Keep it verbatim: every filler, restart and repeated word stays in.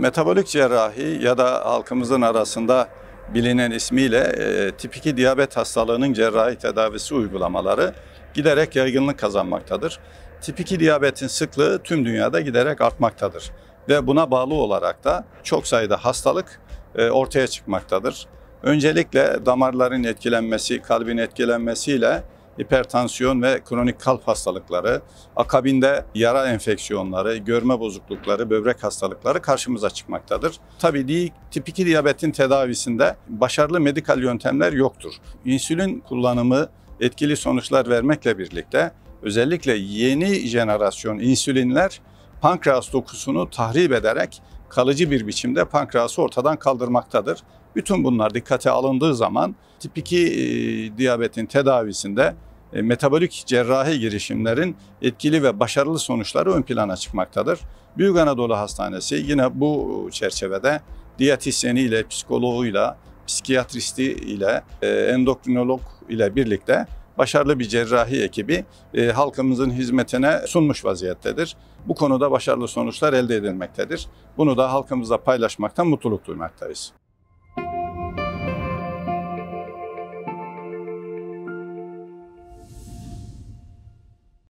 Metabolik cerrahi ya da halkımızın arasında bilinen ismiyle e, tip iki diyabet hastalığının cerrahi tedavisi uygulamaları giderek yaygınlık kazanmaktadır. Tip iki diyabetin sıklığı tüm dünyada giderek artmaktadır ve buna bağlı olarak da çok sayıda hastalık e, ortaya çıkmaktadır. Öncelikle damarların etkilenmesi, kalbin etkilenmesiyle hipertansiyon ve kronik kalp hastalıkları, akabinde yara enfeksiyonları, görme bozuklukları, böbrek hastalıkları karşımıza çıkmaktadır. Tabii tip iki diyabetin tedavisinde başarılı medikal yöntemler yoktur. İnsülin kullanımı etkili sonuçlar vermekle birlikte özellikle yeni jenerasyon insülinler pankreas dokusunu tahrip ederek kalıcı bir biçimde pankreası ortadan kaldırmaktadır. Bütün bunlar dikkate alındığı zaman tip iki e, diyabetin tedavisinde e, metabolik cerrahi girişimlerin etkili ve başarılı sonuçları ön plana çıkmaktadır. Büyük Anadolu Hastanesi yine bu çerçevede diyetisyeniyle, psikoloğuyla, psikiyatristi ile, e, endokrinolog ile birlikte başarılı bir cerrahi ekibi e, halkımızın hizmetine sunmuş vaziyettedir. Bu konuda başarılı sonuçlar elde edilmektedir. Bunu da halkımızla paylaşmaktan mutluluk duymaktayız.